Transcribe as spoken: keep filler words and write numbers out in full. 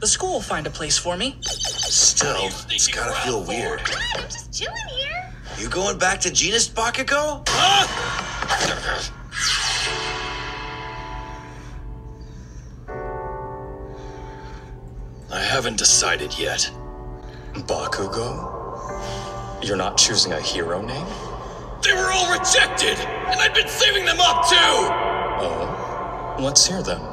The school will find a place for me. Still, it's gotta feel weird. What? I'm just chilling here. You going back to Genus Bakugo? I haven't decided yet. Bakugo? You're not choosing a hero name? They were all rejected, and I'd been saving them up too! Oh, let's hear them.